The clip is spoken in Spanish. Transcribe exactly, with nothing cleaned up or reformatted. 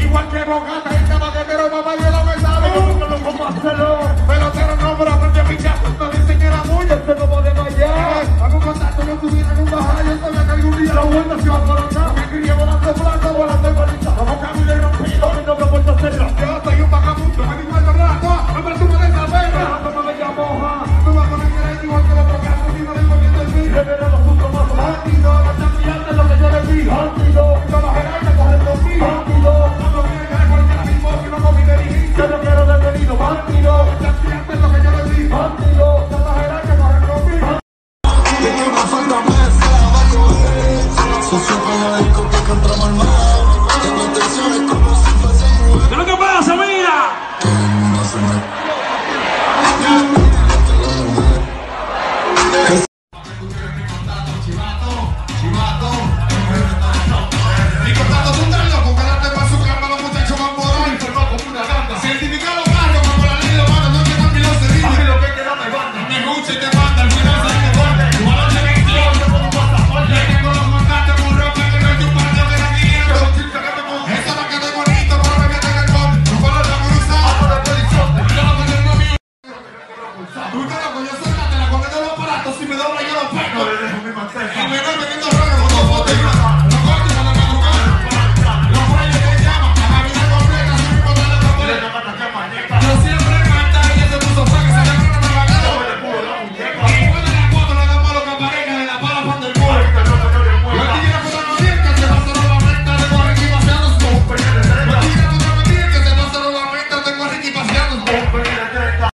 igual que Bogata, el maquetero, papá, yo lo que sabe. Yo nunca lo como hacerlo. Pelotero no, pero aprende a pichar. No dicen que era mucho, este no puede fallar. Hago un contacto, yo tuviera en un bajar. Yo sabía que algún día la vuelta se iba a colocar. Me crié volando blanco, volando en bolita. Como Camilo y rompido, mi nombre por hacerlo. Yo soy un vagabundo, me digo el rato. No me sumo de esa pena. No me llamo moja. Tú vas con el derecho igual que los programas. Y no le poniendo el fin. Le veré los puntos más rápido. No te olvides lo que yo le digo. Rápido. No los gerentes cogen conmigo. Rápido. No me viene porque la misma que no comí de dirigir. Yo no quiero detenido. Rápido. No te olvides lo que yo le digo. Rápido. No los gerentes cogen conmigo. Tiene una falta mesa. Socio con la discoteca entramos al mar. Tengo intenciones como si fuese mujer. ¿Qué es lo que pasa, mira? Todo el mundo se me...